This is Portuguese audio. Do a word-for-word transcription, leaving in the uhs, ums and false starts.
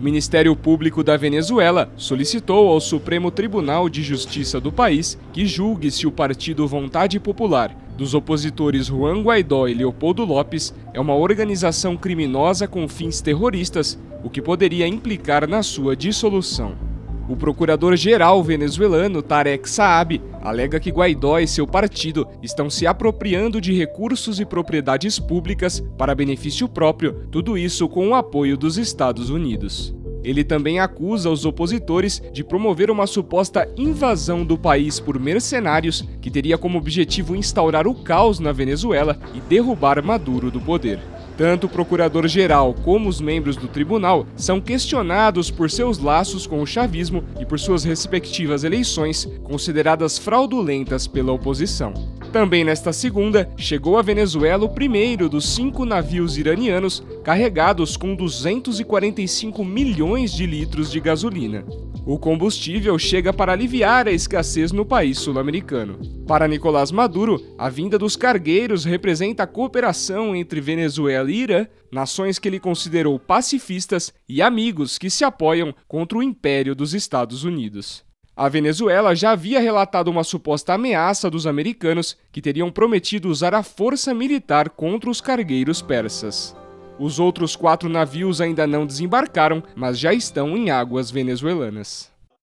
Ministério Público da Venezuela solicitou ao Supremo Tribunal de Justiça do país que julgue se o Partido Vontade Popular dos opositores Juan Guaidó e Leopoldo López é uma organização criminosa com fins terroristas, o que poderia implicar na sua dissolução. O procurador-geral venezuelano Tarek Saab alega que Guaidó e seu partido estão se apropriando de recursos e propriedades públicas para benefício próprio, tudo isso com o apoio dos Estados Unidos. Ele também acusa os opositores de promover uma suposta invasão do país por mercenários que teria como objetivo instaurar o caos na Venezuela e derrubar Maduro do poder. Tanto o procurador-geral como os membros do tribunal são questionados por seus laços com o chavismo e por suas respectivas eleições, consideradas fraudulentas pela oposição. Também nesta segunda, chegou à Venezuela o primeiro dos cinco navios iranianos carregados com duzentos e quarenta e cinco milhões de litros de gasolina. O combustível chega para aliviar a escassez no país sul-americano. Para Nicolás Maduro, a vinda dos cargueiros representa a cooperação entre Venezuela e Irã, nações que ele considerou pacifistas e amigos que se apoiam contra o império dos Estados Unidos. A Venezuela já havia relatado uma suposta ameaça dos americanos que teriam prometido usar a força militar contra os cargueiros persas. Os outros quatro navios ainda não desembarcaram, mas já estão em águas venezuelanas.